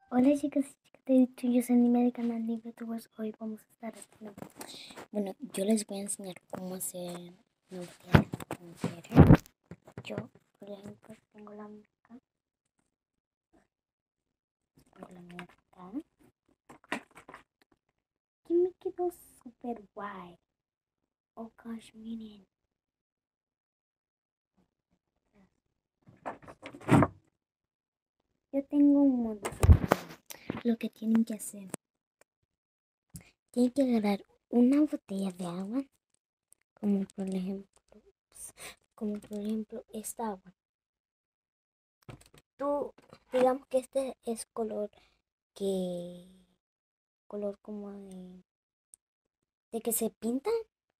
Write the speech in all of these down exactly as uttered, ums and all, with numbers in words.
Hola chicas y chicas de YouTube, yo soy Nime del canal de YouTubers. Hoy vamos a estar haciendo... Bueno, yo les voy a enseñar cómo hacer una botella de mujer. Yo, por ejemplo, tengo la mía acá. Tengo la mía acá. Que me quedó súper guay. Oh gosh, miren. Yo tengo un montón. Lo que tienen que hacer. Tienen que agarrar una botella de agua. Como por ejemplo, como por ejemplo esta agua. Tú, digamos que este es color que, color como de, de que se pinta,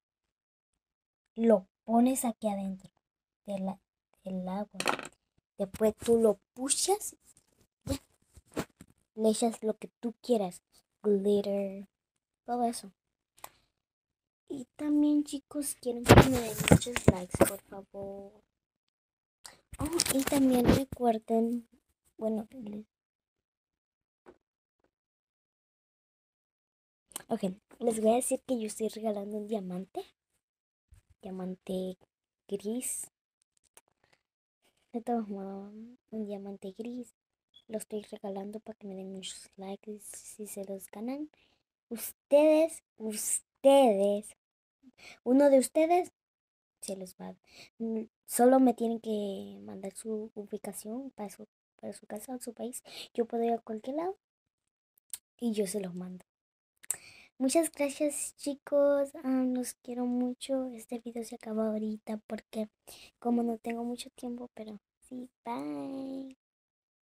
lo pones aquí adentro de la, del agua. Después tú lo puchas, ya, le echas lo que tú quieras, glitter, todo eso. Y también chicos, quiero que me den muchos likes, por favor. Oh, y también recuerden, bueno, les Ok, les voy a decir que yo estoy regalando un diamante. Diamante gris. De todos modos, un diamante gris. Lo estoy regalando para que me den muchos likes si se los ganan. Ustedes, ustedes, uno de ustedes se los va. mm, Solo me tienen que mandar su ubicación para su, para su casa o su país. Yo puedo ir a cualquier lado y yo se los mando. Muchas gracias chicos, ah, los quiero mucho. Este video se acaba ahorita porque como no tengo mucho tiempo, pero sí, bye.